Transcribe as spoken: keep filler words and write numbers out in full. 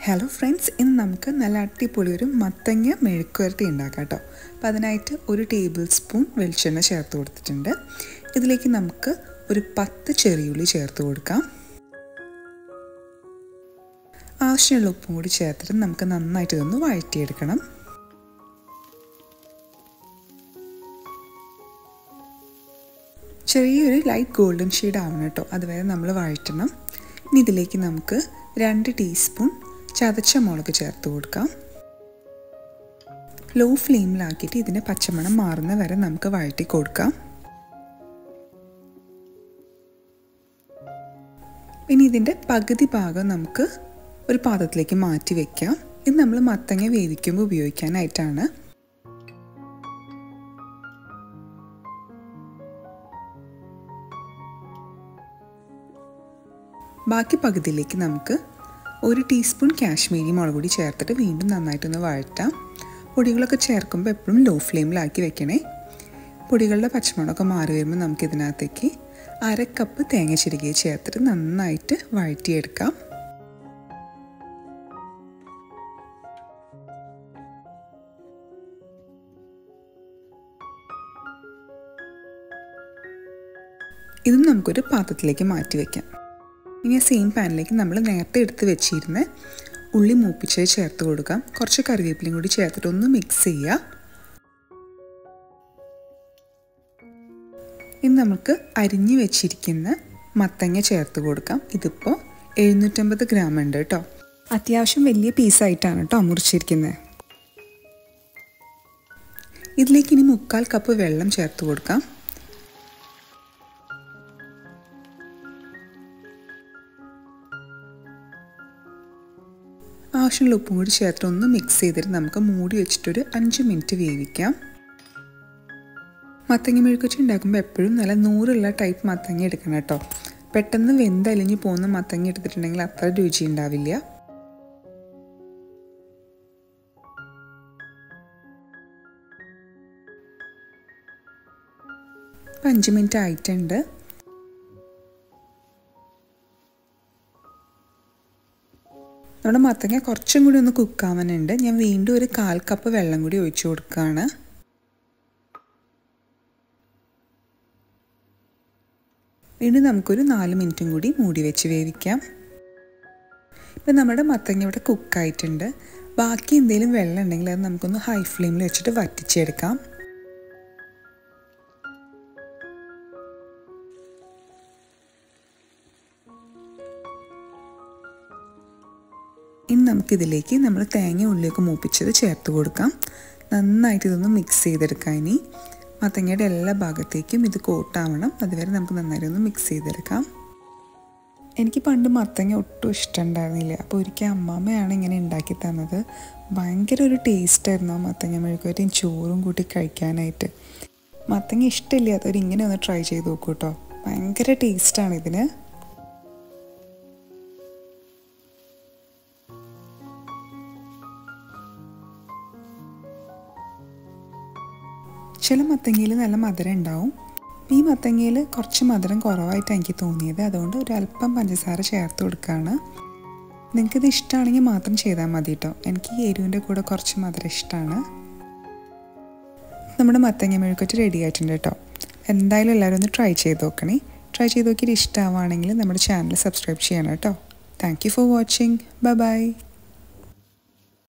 Hello friends, ഇന്ന് നമുക്ക് നല്ല അടിപൊളി ഒരു മത്തങ്ങ മെഴുക്കുവരട്ടി ഉണ്ടാക്കാം കേട്ടോ. അപ്പോൾ അതിനായിട്ട് ഒരു ടേബിൾ സ്പൂൺ വെളിച്ചെണ്ണ ചേർത്ത് കൊടുത്തിട്ടുണ്ട്. ഇതിലേക്ക് നമുക്ക് ഒരു പത്ത് ചെറിയുള്ളി ചേർത്ത് കൊടുക്കാം. ആവശ്യമുള്ള ഉപ്പും കൂടി ചേർത്തിട്ട് നമുക്ക് നന്നായിട്ട് ഇതൊന്ന് വഴറ്റിയെടുക്കണം. ചെറിയൊരു ലൈറ്റ് ഗോൾഡൻ ഷെയ്ഡ് ആവണം കേട്ടോ, അതുവരെ നമ്മൾ വഴറ്റണം. ഇനി ഇതിലേക്ക് നമുക്ക് രണ്ട് ടീസ്പൂൺ ചതച്ച മുളക് ചേർത്ത് കൊടുക്കാം. ലോ ഫ്ലെയിമിലാക്കിയിട്ട് ഇതിൻ്റെ പച്ചമണം മാറുന്ന വരെ നമുക്ക് വഴറ്റി കൊടുക്കാം. ഇനി ഇതിൻ്റെ പകുതി ഭാഗം നമുക്ക് ഒരു പാത്രത്തിലേക്ക് മാറ്റി വയ്ക്കാം. ഇത് നമ്മൾ മത്തങ്ങ വേവിക്കുമ്പോൾ ഉപയോഗിക്കാനായിട്ടാണ്. ബാക്കി പകുതിയിലേക്ക് നമുക്ക് ഒരു ടീസ്പൂൺ കാശ്മീരി മുളക് പൊടി ചേർത്തിട്ട് വീണ്ടും നന്നായിട്ടൊന്ന് വഴറ്റാം. പൊടികളൊക്കെ ചേർക്കുമ്പോൾ എപ്പോഴും ലോ ഫ്ലെയിമിലാക്കി വെക്കണേ. പൊടികളുടെ പച്ചമണമൊക്കെ മാറി വരുമ്പോൾ നമുക്കിതിനകത്തേക്ക് അര കപ്പ് തേങ്ങ ചിരകിയ ചേർത്തിട്ട് നന്നായിട്ട് വഴറ്റിയെടുക്കാം. ഇതും നമുക്കൊരു പാത്രത്തിലേക്ക് മാറ്റി വയ്ക്കാം. ഇനി സെയിം പാനിലേക്ക് നമ്മൾ നേരത്തെ എടുത്ത് വെച്ചിരുന്ന ഉള്ളി മൂപ്പിച്ചത് ചേർത്ത് കൊടുക്കാം. കുറച്ച് കറിവേപ്പിലയും കൂടി ചേർത്തിട്ട് ഒന്ന് മിക്സ് ചെയ്യുക. ഇനി നമുക്ക് അരിഞ്ഞു വെച്ചിരിക്കുന്ന മത്തങ്ങ ചേർത്ത് കൊടുക്കാം. ഇതിപ്പോൾ എഴുന്നൂറ്റമ്പത് ഗ്രാം ഉണ്ട് കേട്ടോ. അത്യാവശ്യം വലിയ പീസായിട്ടാണ് കേട്ടോ മുറിച്ചിരിക്കുന്നത്. ഇതിലേക്ക് ഇനി മുക്കാൽ കപ്പ് വെള്ളം ചേർത്ത് കൊടുക്കാം. ആവശ്യമുള്ള ഉപ്പും കൂടി ചേർത്ത് ഒന്ന് മിക്സ് ചെയ്തിട്ട് നമുക്ക് മൂടി വെച്ചിട്ടൊരു അഞ്ച് മിനിറ്റ് വേവിക്കാം. മത്തങ്ങ മെഴുക്കുവരട്ടി ഉണ്ടാക്കുമ്പോൾ എപ്പോഴും നല്ല നൂറുള്ള ടൈപ്പ് മത്തങ്ങ എടുക്കണം കേട്ടോ. പെട്ടെന്ന് വെന്തലിഞ്ഞ് പോകുന്ന മത്തങ്ങ എടുത്തിട്ടുണ്ടെങ്കിൽ അത്ര രുചി ഉണ്ടാവില്ല. ഇപ്പം അഞ്ച് മിനിറ്റ് ആയിട്ടുണ്ട്. നമ്മുടെ മത്തങ്ങ കുറച്ചും കൂടി ഒന്ന് കുക്കാവാനുണ്ട്. ഞാൻ വീണ്ടും ഒരു കാൽ കപ്പ് വെള്ളം കൂടി ഒഴിച്ചു കൊടുക്കുകയാണ്. വീണ്ടും നമുക്കൊരു നാല് മിനിറ്റും കൂടി മൂടി വെച്ച് വേവിക്കാം. ഇപ്പം നമ്മുടെ മത്തങ്ങ ഇവിടെ കുക്കായിട്ടുണ്ട്. ബാക്കി എന്തെങ്കിലും വെള്ളം ഉണ്ടെങ്കിൽ അത് നമുക്കൊന്ന് ഹൈ ഫ്ലെയിമിൽ വെച്ചിട്ട് വറ്റിച്ചെടുക്കാം. ഇനി നമുക്കിതിലേക്ക് നമ്മൾ തേങ്ങ ഉള്ളിയൊക്കെ മൂപ്പിച്ചത് ചേർത്ത് കൊടുക്കാം. നന്നായിട്ട് ഇതൊന്ന് മിക്സ് ചെയ്തെടുക്കാം. ഇനി മത്തങ്ങയുടെ എല്ലാ ഭാഗത്തേക്കും ഇത് കോട്ടാവണം, അതുവരെ നമുക്ക് നന്നായിട്ടൊന്ന് മിക്സ് ചെയ്തെടുക്കാം. എനിക്ക് പണ്ട് മത്തങ്ങ ഒട്ടും ഇഷ്ടമുണ്ടായിരുന്നില്ല. അപ്പോൾ ഒരിക്കൽ അമ്മാമ്മയാണ് ഇങ്ങനെ ഉണ്ടാക്കി തന്നത്. ഭയങ്കര ഒരു ടേസ്റ്റായിരുന്നു ആ മത്തങ്ങ മെഴുക്കുവരട്ടിയും ചോറും കൂട്ടി കഴിക്കാനായിട്ട്. മത്തങ്ങ ഇഷ്ടമില്ലാത്തവർ ഇങ്ങനെ ഒന്ന് ട്രൈ ചെയ്ത് നോക്കൂ കേട്ടോ. ഭയങ്കര ടേസ്റ്റാണ് ഇതിന്. ചില മത്തങ്ങയിൽ നല്ല മധുരം ഉണ്ടാവും. ഈ മത്തങ്ങയിൽ കുറച്ച് മധുരം കുറവായിട്ടാണ് എനിക്ക് തോന്നിയത്. അതുകൊണ്ട് ഒരു അല്പം പഞ്ചസാര ചേർത്ത് കൊടുക്കുകയാണ്. നിങ്ങൾക്കിത് ഇഷ്ടമാണെങ്കിൽ മാത്രം ചെയ്താൽ മതി കേട്ടോ. എനിക്ക് ഈ എരിവിൻ്റെ കൂടെ കുറച്ച് മധുരം ഇഷ്ടമാണ്. നമ്മുടെ മത്തങ്ങ മെഴുക്കുവരട്ടി റെഡി ആയിട്ടുണ്ട് കേട്ടോ. എന്തായാലും എല്ലാവരും ഒന്ന് ട്രൈ ചെയ്ത് നോക്കണേ. ട്രൈ ചെയ്ത് നോക്കിയിട്ട് ഇഷ്ടമാവുകയാണെങ്കിൽ നമ്മുടെ ചാനൽ സബ്സ്ക്രൈബ് ചെയ്യണം കേട്ടോ. Thank you for watching. Bye by.